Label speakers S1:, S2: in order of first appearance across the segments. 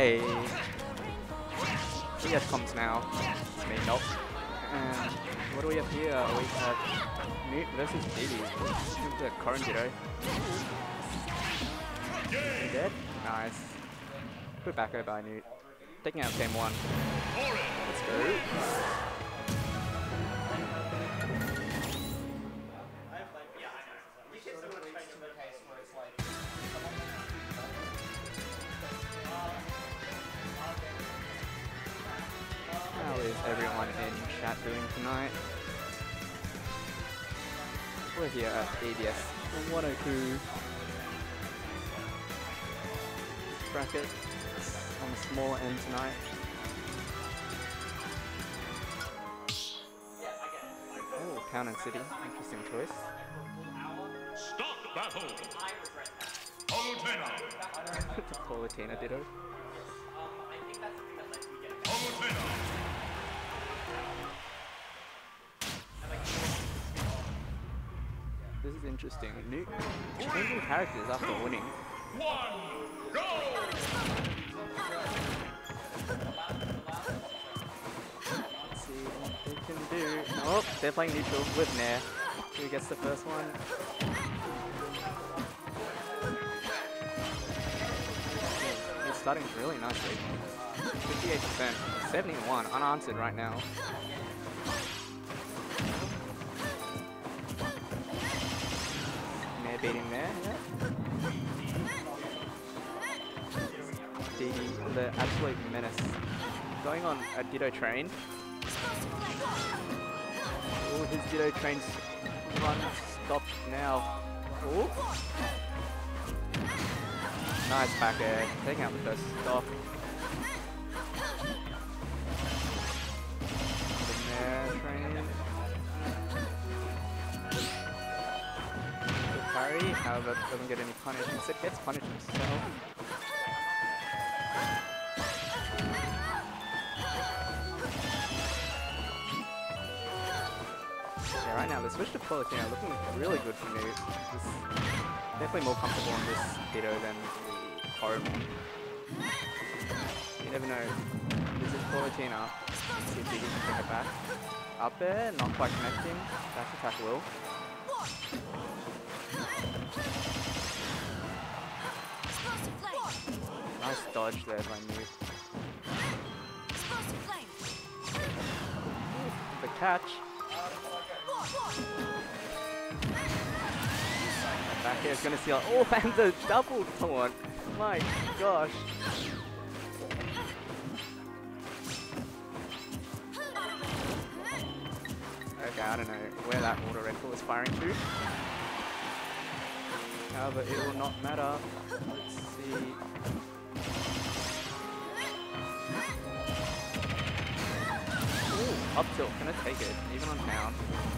S1: Hey! He has comms now. It's me, nope. And what do we have here? We have Newt versus Didi. The Corrin Ditto. You dead? Nice. Good back by Newt. Taking out game 1. Let's go. How is everyone in chat doing tonight? We're here at ADS 102 bracket on the smaller end tonight. Oh, Town and City, interesting choice.
S2: Stop battle!
S1: Politina Ditto. This is interesting. New changing characters after winning.
S2: Go!
S1: Let's see what they can do. Oh, they're playing neutral with Nair. Who gets the first one? He's starting really nicely. 58%, 71 unanswered right now. Nair beating there. Yeah. Didi, the absolute menace. Going on a Ditto train. Oh, his Ditto train's run stopped now. Oh. Nice back air, taking out the first stop. The Nair train. Good parry, however, doesn't get any punish. Instead gets punished himself. Right now, the switch to Politina looking really good for me. Just definitely more comfortable on this Ditto than the Corrin one. You never know. This is Politina. Let's see if Didi can bring it back. Up there, not quite connecting. Dash attack will. Nice dodge there by Newt. The catch. Back here is going to seal. Oh, and the double taunt. My gosh. Okay, I don't know where that auto rifle was firing to. However, it will not matter. Let's see. Ooh, up tilt. Can it take it? Even on town.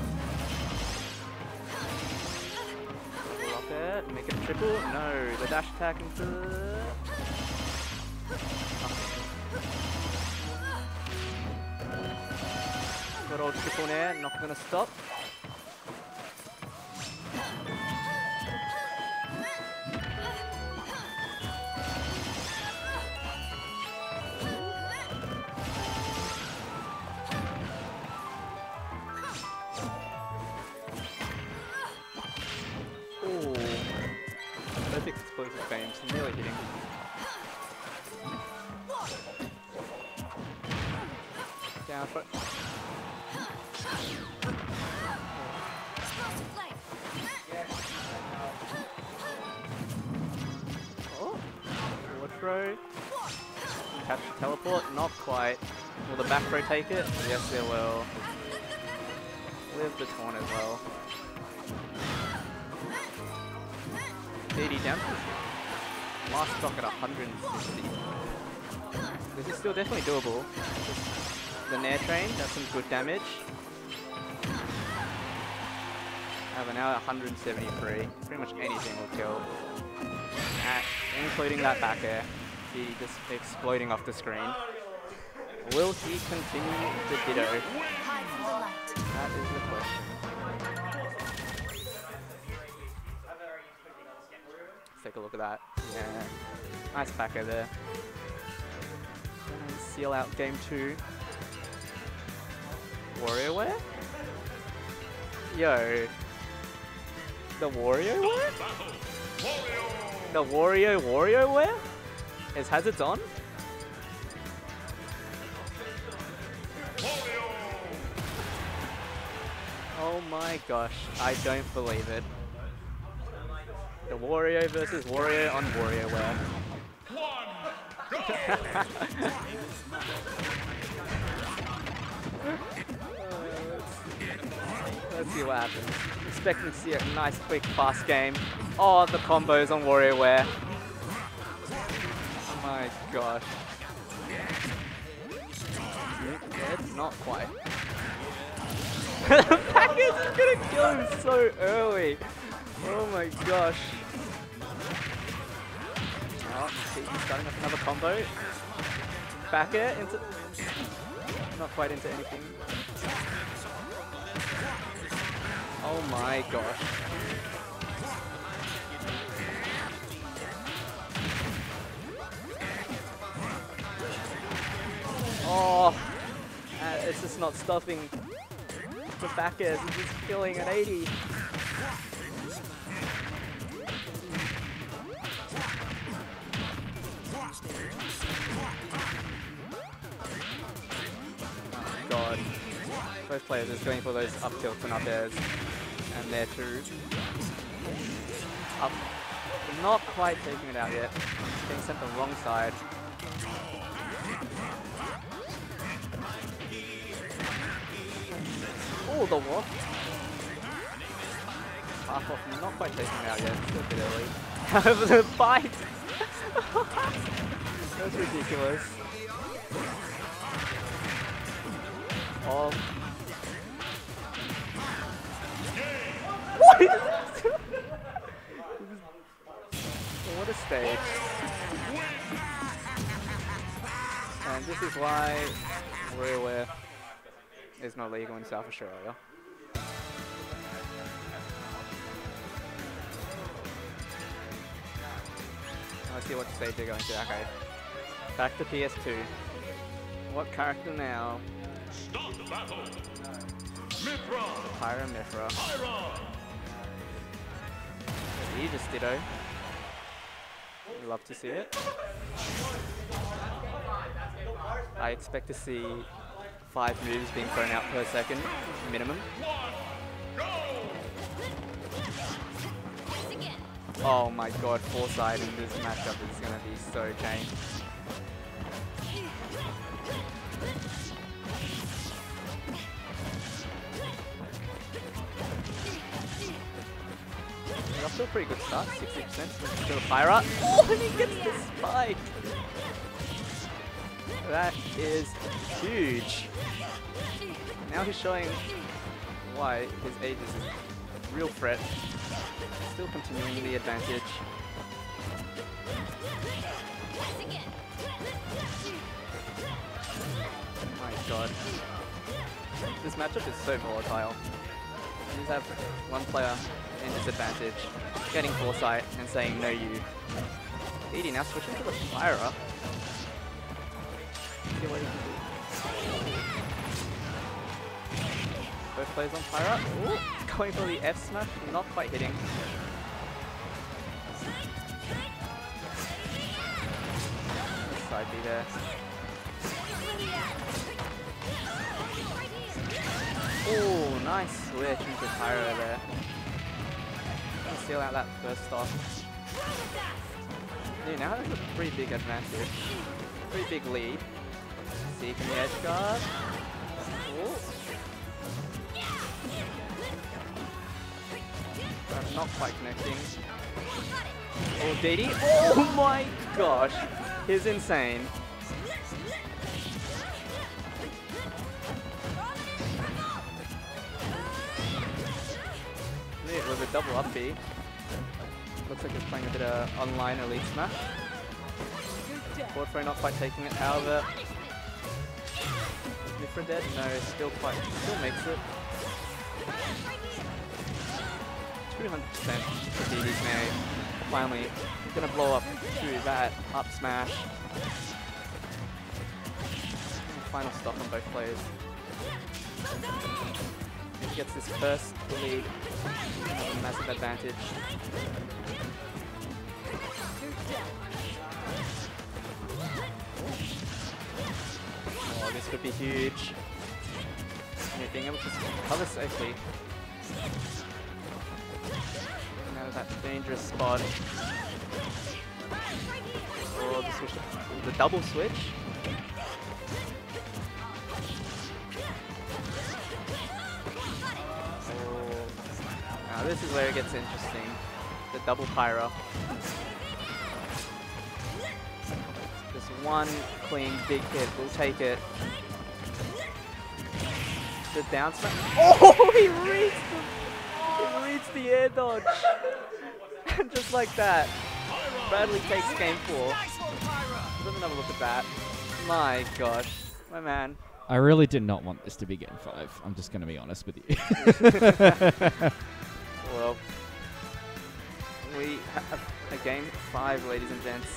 S1: There, make it a triple. No, the dash attack into the... Good old triple Nair, not gonna stop. Perfect explosive beams, nearly hitting. Down foot. Oh, forward throw. Catch the teleport, not quite. Will the back throw take it? Yes, it will. Live the taunt as well. Didi down to last stock at 160. This is still definitely doable. Just the Nair train does some good damage. However, now at 173, pretty much anything will kill. Including that back air. He just exploding off the screen. Will he continue the Ditto? That is the question. Take a look at that. Yeah, nice backer there. seal out game 2. WarioWare? Yo. The WarioWare? The WarioWare? Is Hazards on? Oh my gosh, I don't believe it. The Wario versus Wario on WarioWare. Let's see what happens. Expecting to see a nice, quick, fast game. Oh, the combos on WarioWare. Oh my gosh. It's not quite. Packers is gonna kill him so early. Oh my gosh. Oh, he's starting with another combo. Back air into... Not quite into anything. Oh my gosh. Oh, it's just not stopping. The back airs is just killing at 80. God. Both players are going for those up tilts and up airs. And there too. Up. Not quite taking it out yet. Being sent the wrong side. Oh, the waft. Half off, not quite taking it out yet. Still a bit early. However, the bite! That's ridiculous. Oh. What is this? What a stage. And this is why WarioWare is not legal in South Australia. Let's see what stage they're going to. Okay. Back to PS2. What character now?
S2: Start the battle. Mythra.
S1: Pyra Mythra.
S2: Pyra.
S1: Aegis Ditto. Love to see it. I expect to see 5 moves being thrown out per second, minimum. Oh my god, Foresight in this matchup is going to be so changed. That's still a pretty good start, 60% to the Pyra. Oh, and he gets the spike! That is huge. Now he's showing why his Aegis is a real threat. Still continuing the advantage. My god. This matchup is so volatile. You just have one player in disadvantage, getting Foresight and saying no you. Edie now switching to the Pyra. See what he can do. Both players on Pyra. Ooh, going for the F smash, not quite hitting. Side B there. Oh, nice switch into Pyra there. Gonna seal out that first stock. Dude, now has a pretty big advantage. Pretty big lead. Seeking the edge guard. Ooh. But not quite connecting. Oh, DD. Oh my gosh. He's insane. It was a double up B. Looks like he's playing a bit of online Elite Smash. Forward throw not quite taking it. However, Mythra dead? No, still makes it. 200% for DD's May. Finally, he's gonna blow up to that up smash. final stock on both players. He gets his first lead, a massive advantage. Oh, this could be huge. Being able to cover safely. Now that dangerous spot. Oh, the double switch. Oh. Now this is where it gets interesting. The double pyro. Just one clean big hit. We'll take it. The down smash. Oh, he reads the air dodge. And just like that, Bradley takes game 4. Let me have a look at that. My gosh, my man.
S3: I really did not want this to be game 5. I'm just going to be honest with you.
S1: Well, we have a game 5, ladies and gents.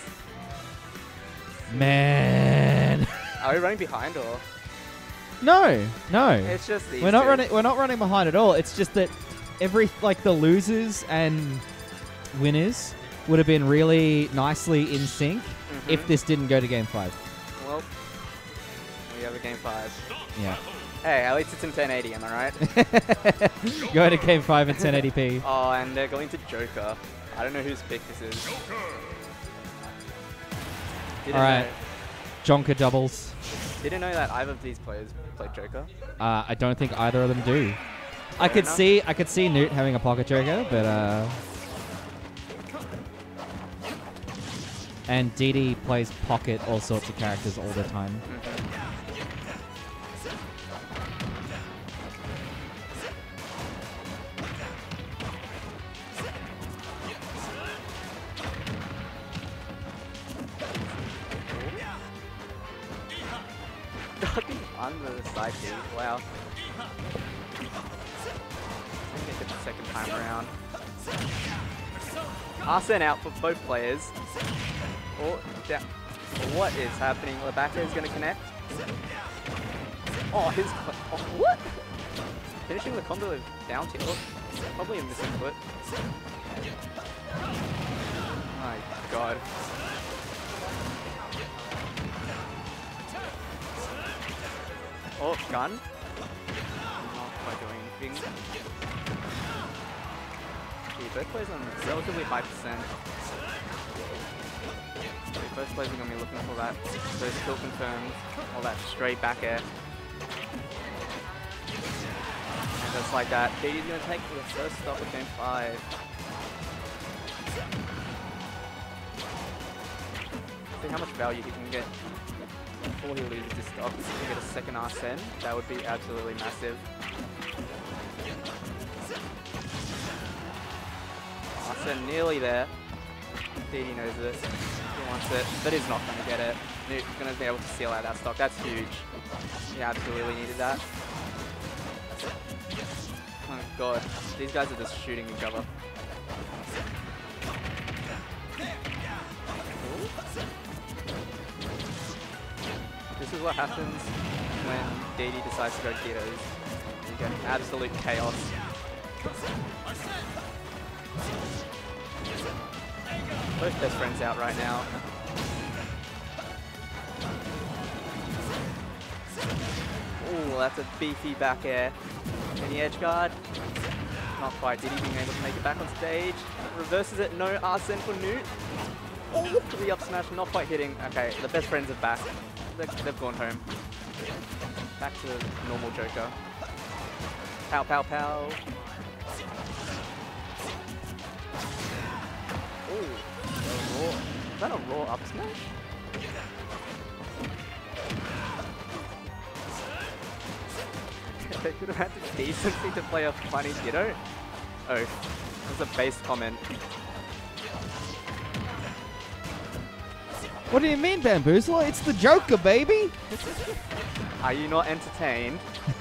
S3: Man.
S1: Are we running behind or?
S3: No.
S1: It's just these
S3: We're not
S1: two.
S3: running behind at all. It's just that the losers and winners would have been really nicely in sync if this didn't go to game 5.
S1: Well, we have a game 5.
S3: Yeah.
S1: Hey, at least it's in 1080, am I right?
S3: Go to game 5 in 1080p.
S1: Oh, and they're going to Joker. I don't know whose pick this is.
S3: All right. Jonker doubles.
S1: Didn't know that either of these players played Joker.
S3: I don't think either of them do. I
S1: Fair
S3: could see Newt having a pocket Joker, but and Didi plays pocket all sorts of characters all the time.
S1: Under the side B. Wow. Let's get it the second time around. Arsene out for both players. Oh, down. What is happening? Labaka is going to connect. Oh, his... Oh, what? Finishing the combo with down tilt. Oh, probably a missing foot. My god. Oh, gun. Not quite doing anything. Okay, both players on relatively high percent. So both players are going to be looking for that. Those kill confirms, or that straight back air. And just like that, Didi's going to take the first stop of game 5. See how much value he can get before he loses his stock. If he can get a second Arsene, that would be absolutely massive. Arsene nearly there. Didi knows this. He wants it, but he's not going to get it. Newt's going to be able to seal out that stock. That's huge. He absolutely needed that. Oh god, these guys are just shooting each other. This is what happens when Didi decides to go Kiddos. You get absolute chaos. Both best friends out right now. Ooh, that's a beefy back air. Any edge guard? Not quite. Didi being able to make it back on stage. Reverses it. No Arsene for Newt. Oh, the up smash not quite hitting. Okay, the best friends are back. They've gone home. Back to normal Joker. Pow, pow, pow. Ooh, is that a raw up smash? They could have had the decency to play a funny Ditto. Oh, that's a base comment.
S3: What do you mean, Bamboozler? It's the Joker, baby!
S1: Are you not entertained?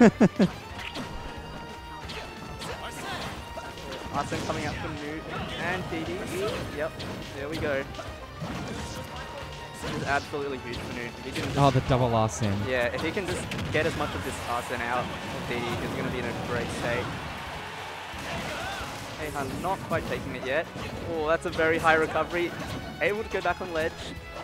S1: Arsene coming up from Newt and Didi. Yep, there we go. is absolutely huge for Noon. If he can just,
S3: Oh, the double Arsene.
S1: yeah, if he can just get as much of this Arsene out of DD, he's going to be in a great state. Heihan not quite taking it yet. Oh, that's a very high recovery. Able to go back on ledge.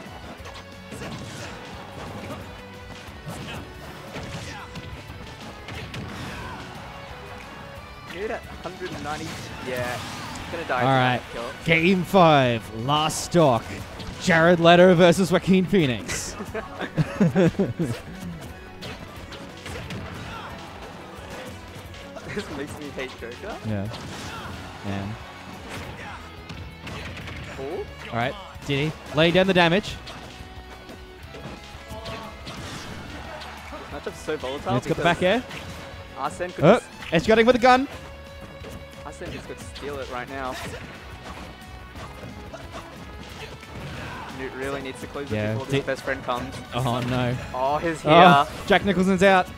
S1: Dude at 190. Yeah, gonna die.
S3: All right. Game 5. Last stock. Jared Leto versus Joaquin Phoenix.
S1: This makes me hate Joker.
S3: Yeah. Man.
S1: Oh.
S3: All right. Diddy laying down the damage.
S1: Matchup's so volatile.
S3: It's got the back air.
S1: Arsene could
S3: Oh,
S1: just,
S3: edge guarding with a gun.
S1: Arsene just could steal it right now. Newt really needs to close it
S3: Yeah.
S1: before his best friend comes.
S3: Oh no.
S1: Oh, he's here.
S3: Oh, Jack Nicholson's out.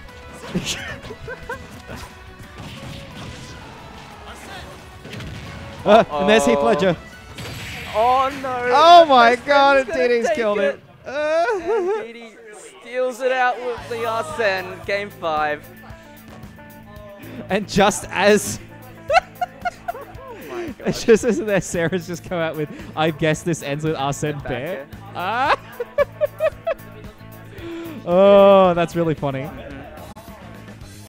S3: And there's Heath Ledger.
S1: Oh no!
S3: Oh my
S1: Best
S3: god,
S1: friend's gonna
S3: DD's
S1: take
S3: killed it.
S1: And DD steals it out with the Arsene. Game 5.
S3: And just as
S1: Oh my god.
S3: it's just as there, Sarah's just come out with, I guess this ends with Arsene
S1: Back
S3: Bear.
S1: air.
S3: Ah. Oh, that's really funny.